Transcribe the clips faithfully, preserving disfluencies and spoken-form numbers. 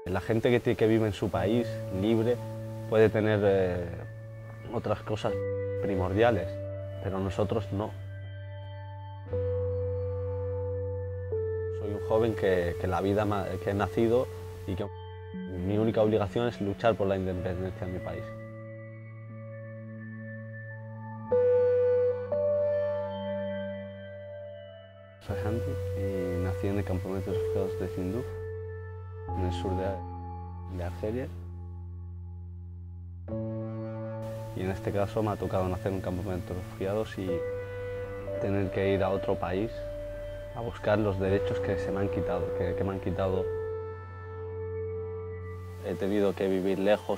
La gente que, tiene- que vive en su país, libre, puede tener eh, otras cosas primordiales, pero nosotros no. Soy un joven que, que la vida ma- que he nacido y que mi única obligación es luchar por la independencia de mi país. Soy Handy y nací en el campamento de refugiados de Tinduf, en el sur de, de Argelia. Y en este caso me ha tocado nacer en un campamento de refugiados y tener que ir a otro país a buscar los derechos que se me han quitado, que, que me han quitado. He tenido que vivir lejos,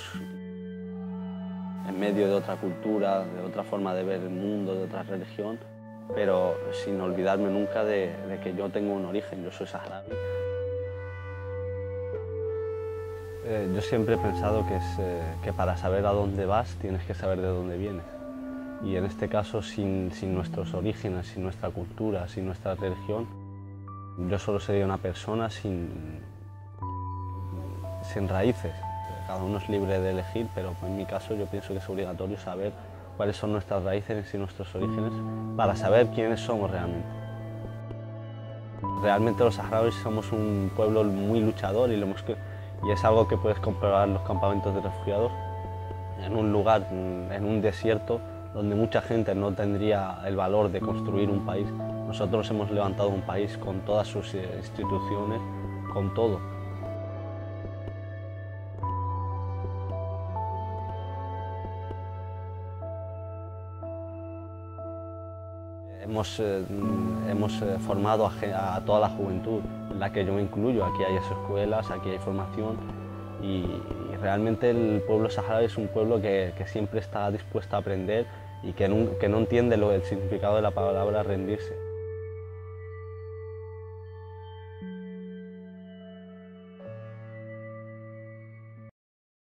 en medio de otra cultura, de otra forma de ver el mundo, de otra religión, pero sin olvidarme nunca de, de que yo tengo un origen, yo soy saharaui. Eh, yo siempre he pensado que, es, eh, que para saber a dónde vas tienes que saber de dónde vienes. Y en este caso, sin, sin nuestros orígenes, sin nuestra cultura, sin nuestra religión, yo solo sería una persona sin, sin raíces. Cada uno es libre de elegir, pero en mi caso yo pienso que es obligatorio saber cuáles son nuestras raíces y nuestros orígenes para saber quiénes somos realmente. Realmente los saharauis somos un pueblo muy luchador y, lo hemos que, y es algo que puedes comprobar en los campamentos de refugiados, en un lugar, en un desierto, donde mucha gente no tendría el valor de construir un país. Nosotros hemos levantado un país con todas sus instituciones, con todo. Hemos, eh, hemos eh, formado a, a toda la juventud, en la que yo me incluyo. Aquí hay escuelas, aquí hay formación y, y realmente el pueblo saharaui es un pueblo que, que siempre está dispuesto a aprender y que no, que no entiende lo, el significado de la palabra rendirse.